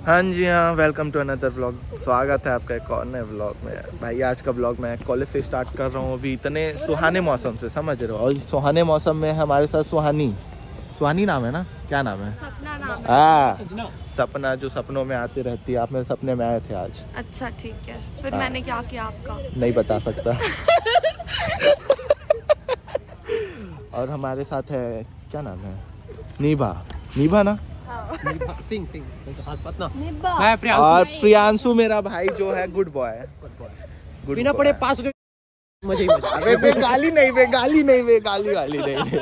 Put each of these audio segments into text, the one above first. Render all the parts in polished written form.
हाँ जी हाँ, welcome to another vlog. स्वागत है आपका एक और नए व्लॉग में। भाई आज का व्लॉग मैं कॉलेज से स्टार्ट कर रहा हूँ अभी इतने सुहाने मौसम से, समझ रहे हो। और सुहाने मौसम में हमारे साथ सुहानी नाम है ना, क्या नाम है? सपना नाम है। हाँ, सपना, जो सपनों में आती रहती है। आप मेरे सपने में आए थे आज। अच्छा ठीक है, फिर मैंने क्या किया आपका? नहीं बता सकता। और हमारे साथ है, क्या नाम है? नीभा ना? सिंह और प्रियांशु मेरा भाई जो है गुड बॉय है। बिना पढ़े पास हो मजे ही मजे। अबे बेगाली वाली नहीं।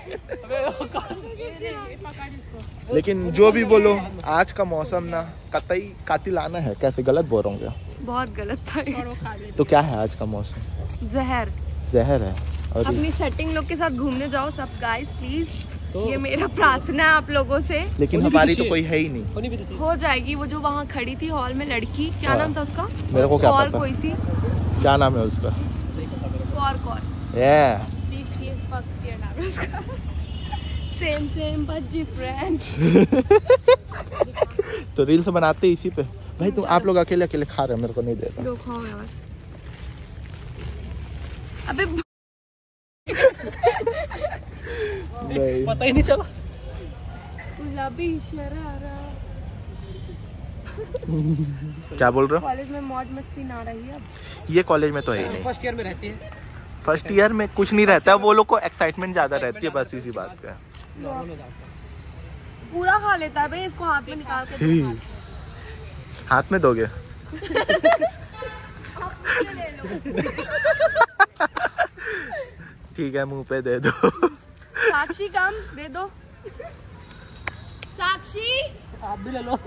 लेकिन जो भी बोलो, आज का मौसम ना कतई कातिलाना है। कैसे, गलत बोल रहा हूँ क्या? बहुत गलत था। तो क्या है आज का मौसम? जहर है। और अपनी सेटिंग लोग के साथ घूमने जाओ सब गाइस प्लीज, ये मेरा प्रार्थना है आप लोगों से। लेकिन हमारी तो कोई है ही नहीं। हो जाएगी। वो जो वहाँ खड़ी थी हॉल में लड़की, क्या नाम था उसका? मेरे को क्या और पता। कोई सी, क्या नाम है उसका? कौर। Same but different. तो रील्स बनाते इसी पे। भाई तुम आप लोग अकेले खा रहे हो, मेरे को नहीं देता। लो खाओ यार। अबे नहीं, पता ही नहीं चला। गुलाबी शरारा। क्या बोल रहे हो? कॉलेज में मौज मस्ती ना रही अब। ये कॉलेज में तो है ही नहीं। फर्स्ट ईयर में रहती है। फर्स्ट ईयर में कुछ नहीं रहता है, वो लोग को एक्साइटमेंट ज्यादा रहती है, बस इसी बात पे। पूरा खा लेता है भाई, इसको हाथ में निकाल के दो। हाथ में दोगे? ठीक है, मुंह पे दे दो। साक्षी काम दे दो। साक्षी आप भी ले लो।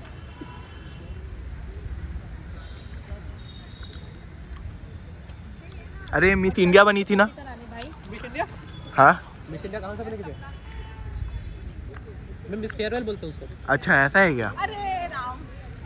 अरे मिस इंडिया बनी थी ना? Miss India? हाँ, मिस इंडिया कहाँ से बनी थी? मैं मिस फेयरवेल बोलता हूँ उसको। अच्छा ऐसा है क्या? अरे राम।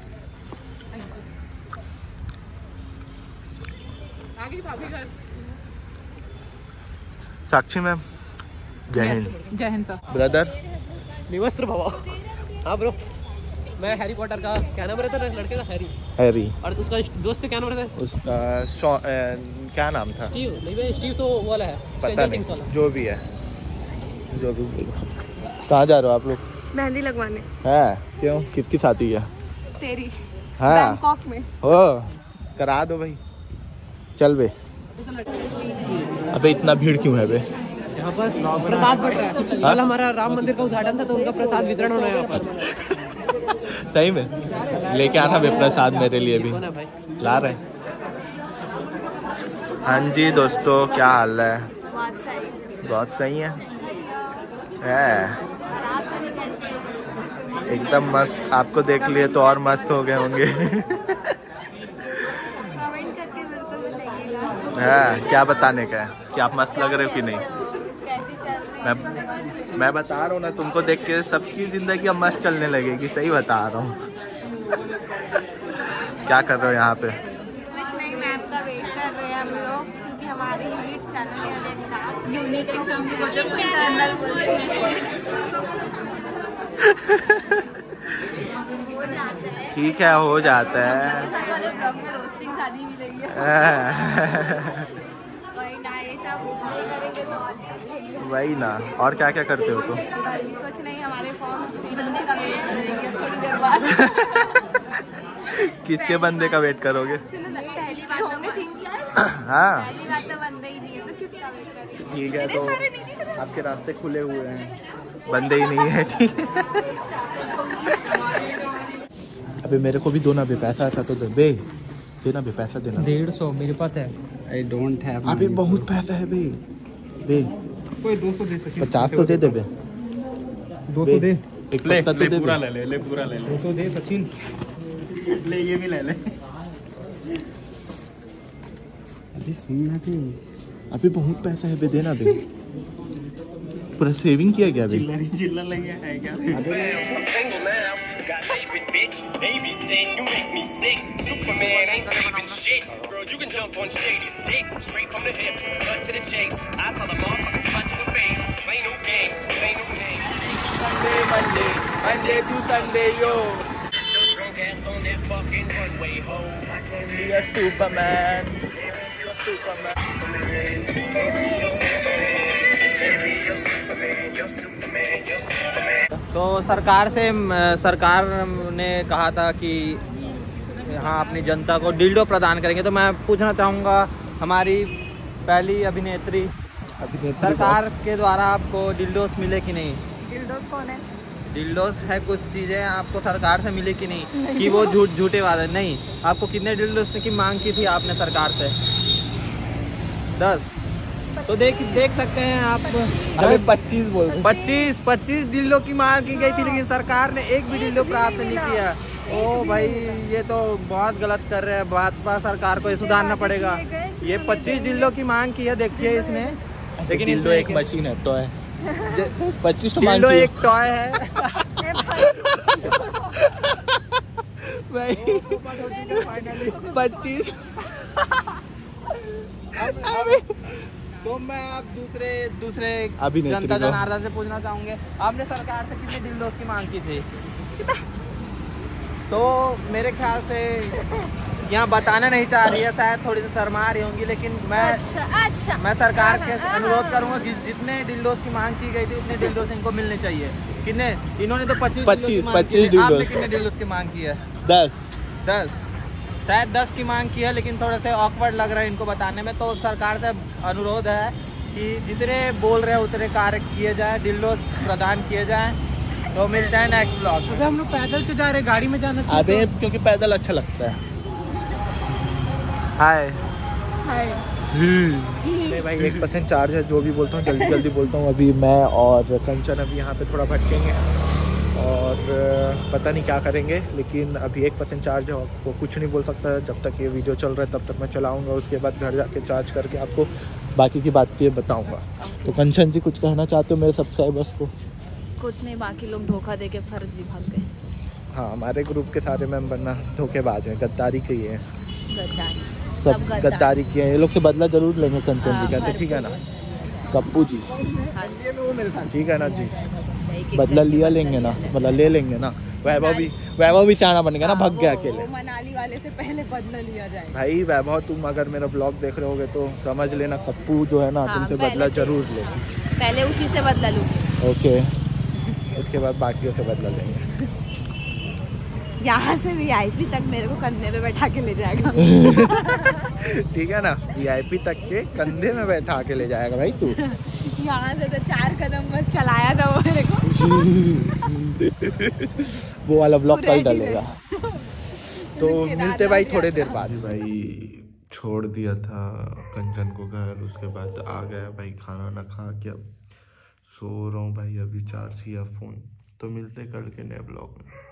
साक्षी मैम, जय हिंद सर। ब्रदर। निवस्त्र भवा। हाँ ब्रो, मैं हैरी पॉटर का, क्या नाम रहता है लड़के का? हैरी। और उसका दोस्त का क्या नाम रहता है? उसका क्या नाम था? स्टीव। नहीं भाई, स्टीव तो वो वाला है, पता नहीं, जो भी है, जो भी। कहाँ जा रहे हो आप लोग? मेहंदी लगवाने। है? क्यों, किसकी शादी है? तेरी। हाँ, बैंकॉक में हो, करा दो भाई। चल बे। अबे इतना भीड़ क्यों है बे? यहाँ पर प्रसाद बट रहा है। कल हमारा राम मंदिर का उद्घाटन था, तो उनका प्रसाद वितरण होना है यहाँ पर। सही में लेके आना बे प्रसाद, मेरे लिए भी ला रहे। हाँ जी दोस्तों, क्या हाल है? बहुत सही है। एकदम मस्त। आपको देख लिए तो और मस्त हो गए होंगे। हाँ, क्या बताने का है कि आप मस्त लग रहे हो कि नहीं? मैं बता रहा हूँ ना, तुमको देख के सबकी जिंदगी अब मस्त चलने लगेगी। सही बता रहा हूँ। क्या कर रहे हो यहाँ पे? कुछ नहीं, मैम का वेट कर रहे हैं हम लोग, क्योंकि हमारी यूनिट चल रही है। यूनिट एग्जाम ठीक है, हो जाता है। वही ना। और क्या क्या करते हो तुम? कुछ नहीं, हमारे फॉर्म्स बनने का वेट करेंगे थोड़ी देर बाद। किसके बंदे का वेट करोगे? पहली बार होंगे 3-4। हाँ, पहली बार तो बंदे ही नहीं है, तो किसका वेट करेंगे? ठीक है, तो आपके रास्ते खुले हुए हैं, बंदे ही नहीं है। ठीक है। अबे मेरे को भी दो ना बे, पैसा ऐसा तो दे बे, देना बे, पैसा देना। 150 मेरे पास है। I don't have. अबे बहुत पैसा है बे। कोई 200 दे सचिन। 50 तो दे दे बे। 200 दे। एक पत्ता तो दे पूरा बे। ले पूरा ले 200 दे सचिन। ले ये भी ले। अभी सुनना भी। अबे बहुत पैसा है बे, देना बे। पूरा सेविंग किया गया बे। चिल्लर लगे है क्या? Got favorite bitch, baby sin, you make me sick. Superman ain't saving shit. Girl, you can jump on Shady's dick. Straight from the hip, cut to the chase. I tell the motherfuckers punch in the face. Play no games, play no names. Monday to Sunday, yo. So drunk. walking runway hoes. Superman. तो सरकार ने कहा था कि यहाँ अपनी जनता को dildo प्रदान करेंगे। तो मैं पूछना चाहूँगा हमारी पहली अभिनेत्री सरकार के द्वारा आपको डिल्डोस मिले कि नहीं? डिल्डोस कौन है? डिल्डोस है कुछ चीज़ें आपको सरकार से मिली कि नहीं कि वो झूठे वादे नहीं? आपको कितने डिल्डोस की मांग की थी आपने सरकार से? 10। तो देख सकते हैं आप। अरे 25 बोल। 25 डिल्डो की मांग की गई थी, लेकिन सरकार ने एक भी डिल्डो प्राप्त नहीं किया। ओ भाई, ये तो बहुत गलत कर रहे हैं। भाजपा सरकार को ये सुधारना पड़ेगा। ये 25 डिल्डो की मांग की है, देखिए इसने। लेकिन डिल्डो एक मशीन है, टॉय। 25 डिल्डो एक टॉय है। भाई 25। तो मैं आप दूसरे अभिनेत्री जनता को। जनार्दन से पूछना चाहूंगे, आपने सरकार से कितने डिल्डोस की मांग की थी? तो मेरे ख्याल से यहाँ बताना नहीं चाह रही है, शायद थोड़ी सी शर्मा रही होंगी, लेकिन मैं सरकार के अनुरोध करूंगा कि जितने डिल्डोस की मांग की गई थी उतने डिल्डोस इनको मिलने चाहिए। कितने? इन्होंने तो 25 डिल्डोस। आपने कितने डिल्डोस की मांग की है? 10। शायद 10 की मांग की है, लेकिन थोड़ा से ऑकवर्ड लग रहा है इनको बताने में। तो सरकार से अनुरोध है कि जितने बोल रहे हैं उतने कार्य किए जाए, डिल्डोस प्रदान किए जाए। तो मिलते हैं नेक्स्ट ब्लॉग में। हम लोग पैदल से जा रहे, गाड़ी में जाना चाहिए। अबे क्योंकि पैदल अच्छा लगता है। हाय नहीं भाई, 1% चार्ज है। जो भी बोलता हूँ जल्दी बोलता हूँ। अभी मैं और कंचन अभी यहाँ पे थोड़ा भटकेंगे और पता नहीं क्या करेंगे, लेकिन अभी 1% चार्ज है। वो कुछ नहीं बोल सकता जब तक ये वीडियो चल रहा है, तब तक मैं चलाऊँगा। उसके बाद घर जाके चार्ज करके आपको बाकी की बातें बताऊँगा। तो कंचन जी कुछ कहना चाहते हो मेरे सब्सक्राइबर्स को? कुछ नहीं, बाकी लोग धोखा दे के फर्जी भाग गए। हाँ, हमारे ग्रुप के सारे मेंबर ना धोखेबाज हैं, गद्दारी के ही हैं। सब गद्दार। गद्दारी किए हैं। ये लोग से बदला जरूर लेंगे कंचन जी, कैसे? ठीक है ना कप्पू जी? ठीक है ना जी, बदला लिया लेंगे ना, बदला ले लेंगे ना। वैभव भी सियाना बन गया ना, भाग गया अकेले। मनाली वाले से पहले बदला लिया जाए। भाई वैभव, तुम अगर मेरा ब्लॉग देख रहे होगे तो समझ लेना, कप्पू जो है ना तुमसे बदला जरूर लेगी। पहले उसी से बदला लूँगी। ओके, उसके बाद बाकियों से बदला लेंगे। यहाँ से VIP तक मेरे को कंधे पे बैठा के ले जाएगा। ठीक है ना, VIP तक के कंधे में बैठा के ले जाएगा भाई तू। यहाँ से तो 4 कदम बस चलाया था वो मेरे को। वो वाला ब्लॉग कल डलेगा। तो मिलते भाई थोड़ी देर बाद। भाई छोड़ दिया था कंचन को घर, उसके बाद आ गया भाई खाना ना खा के। अब सो रहा हूँ भाई, अभी चार्ज किया फ़ोन। तो मिलते कल के नए ब्लॉग में।